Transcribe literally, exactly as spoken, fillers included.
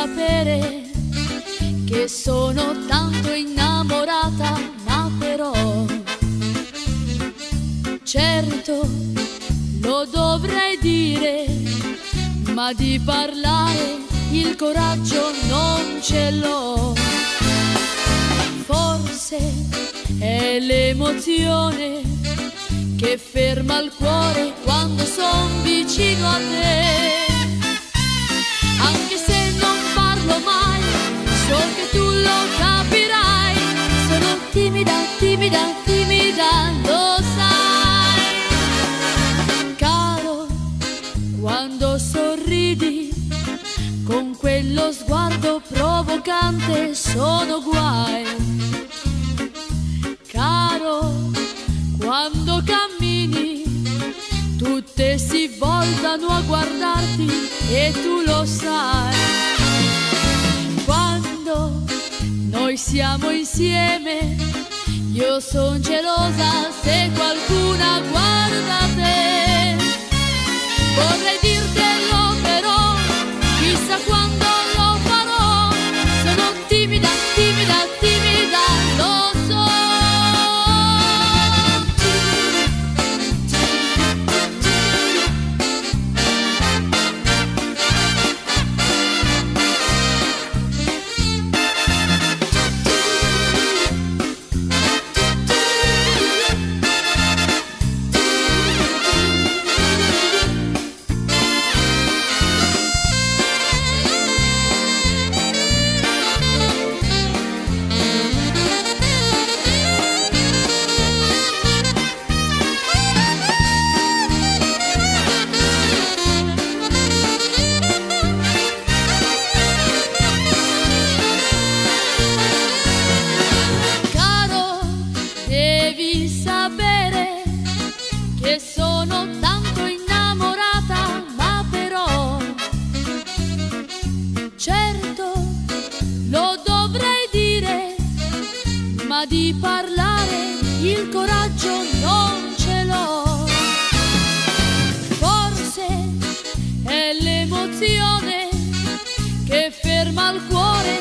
sapere che sono tanto innamorata, ma però certo lo dovrei dire, ma di parlare il coraggio non ce l'ho. Forse è l'emozione che ferma il cuore quando son vicino a te. Anche se non parlo mai, so che tu lo capirai. Sono timida, timida, timida, lo sai. Caro, quando sorridi con quello sguardo provocante sono guai. Caro, quando cammini tutte si voltano a guardarti e tu lo sai. Quando noi siamo insieme io son gelosa se qualcuna guarda te. Vorrei dirtelo però chissà quando lo farò. Sono timida, timida, timida, lo so. Devi sapere che sono tanto innamorata, ma però certo lo dovrei dire, ma di parlare il coraggio non ce l'ho. Forse è l'emozione che ferma il cuore